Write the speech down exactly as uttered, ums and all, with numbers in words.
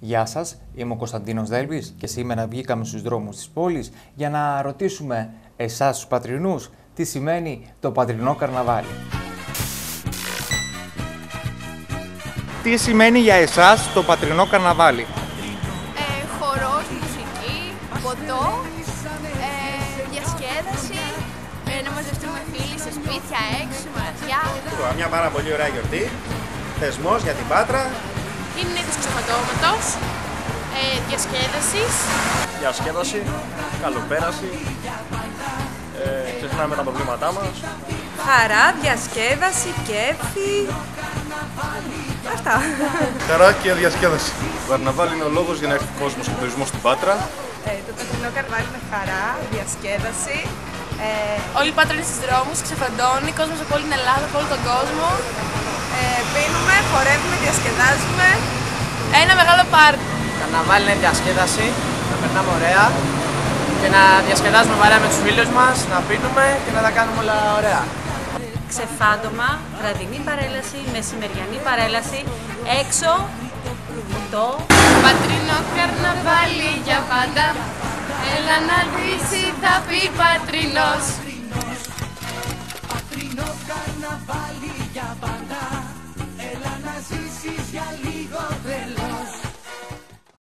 Γεια σας, είμαι ο Κωνσταντίνος Δέλβης και σήμερα βγήκαμε στους δρόμους της πόλης για να ρωτήσουμε εσάς τους πατρινούς τι σημαίνει το πατρινό καρναβάλι. Τι σημαίνει για εσάς το πατρινό καρναβάλι? Ε, χορός, μουσική, ποτό, ε, διασκέδαση, ε, να μαζευτούμε φίλοι σε σπίτια, έξω, μαγαζιά. Μια πάρα πολύ ωραία γιορτή, θεσμός για την Πάτρα. Είναι είδος ξεφαντώματος, ε, διασκέδασης. Διασκέδαση, καλοπέραση, ε, ξεχνάμε τα προβλήματά μας. Χαρά, διασκέδαση, κέφι. Αυτά. Χαρά και διασκέδαση. Το καρναβάλι είναι ο λόγος για να έρθει κόσμος και τουρισμός στην Πάτρα. Ε, το πατρινό καρναβάλι είναι χαρά, διασκέδαση. Ε, Όλοι οι Πάτρες στους δρόμους, ξεφαντώνει, κόσμος από όλη την Ελλάδα, από όλο τον κόσμο. Ε, πίνουμε, χορεύουμε, διασκεδάζουμε. Ένα μεγάλο πάρτι. Καρναβάλι είναι διασκέδαση, να περνάμε ωραία και να διασκεδάζουμε παρέα με τους φίλους μας, να πίνουμε και να τα κάνουμε όλα ωραία. Ξεφάντωμα, βραδινή παρέλαση, μεσημεριανή παρέλαση, έξω, ποτό. Πατρινό καρναβάλι για πάντα, έλα να δεις, θα πει πατρινός.